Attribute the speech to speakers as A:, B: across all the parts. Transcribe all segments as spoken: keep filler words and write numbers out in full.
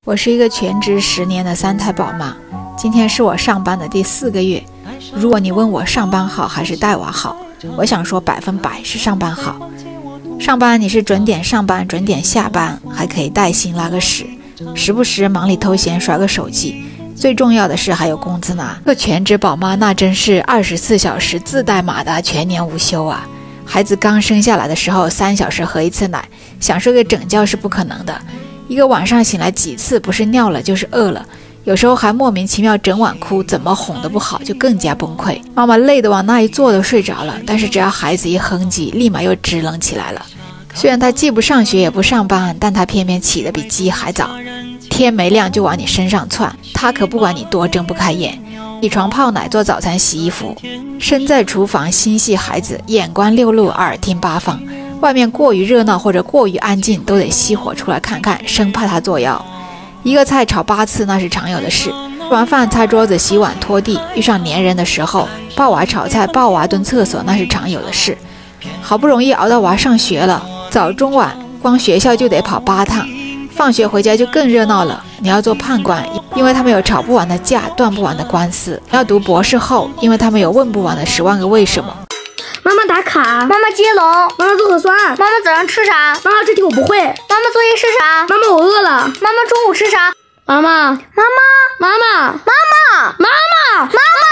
A: 我是一个全职十年的三胎宝妈，今天是我上班的第四个月。如果你问我上班好还是带娃好，我想说百分百是上班好。上班你是准点上班准点下班，还可以带薪拉个屎，时不时忙里偷闲刷个手机，最重要的是还有工资拿。做全职宝妈那真是二十四小时自带马达，全年无休啊。孩子刚生下来的时候三小时喝一次奶，想睡个整觉是不可能的，一个晚上醒来几次不是尿了就是饿了，有时候还莫名其妙整晚哭，怎么哄都不好，就更加崩溃。妈妈累得往那一坐都睡着了，但是只要孩子一哼唧，立马又支棱起来了。虽然他既不上学也不上班，但他偏偏起得比鸡还早，天没亮就往你身上窜，他可不管你多睁不开眼。起床泡奶做早餐洗衣服，身在厨房心系孩子，眼观六路耳听八方，外面过于热闹或者过于安静都得熄火出来看看，生怕他作妖。一个菜炒八次那是常有的事，吃完饭擦桌子洗碗拖地，遇上粘人的时候抱娃炒菜抱娃蹲厕所那是常有的事。好不容易熬到娃上学了，早中晚光学校就得跑八趟，放学回家就更热闹了。你要做判官，因为他们有吵不完的架，断不完的官司；要读博士后，因为他们有问不完的十万个为什么。
B: 妈妈打卡，
C: 妈妈接龙，
B: 妈妈做核酸，
C: 妈妈早上吃啥？
B: 妈妈这题我不会。
C: 妈妈作业是啥？
B: 妈妈我饿了。
C: 妈妈中午吃啥？
B: 妈妈，妈妈，
C: 妈妈，
B: 妈妈，妈妈，妈妈，
C: 妈妈，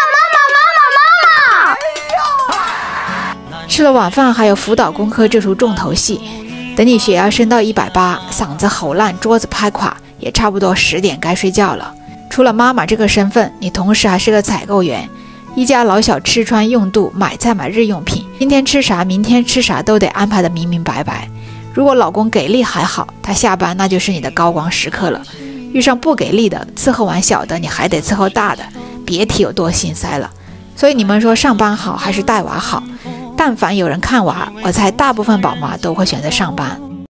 C: 妈妈，妈妈，妈
A: 妈。吃了晚饭还有辅导功课这出重头戏，等你血压升到一百八，嗓子吼烂，桌子拍垮，也差不多十点该睡觉了。除了妈妈这个身份，你同时还是个采购员，一家老小吃穿用度，买菜买日用品，今天吃啥明天吃啥都得安排得明明白白。如果老公给力还好，他下班那就是你的高光时刻了，遇上不给力的，伺候完小的你还得伺候大的，别提有多心塞了。所以你们说上班好还是带娃好？但凡有人看娃，我猜大部分宝妈都会选择上班。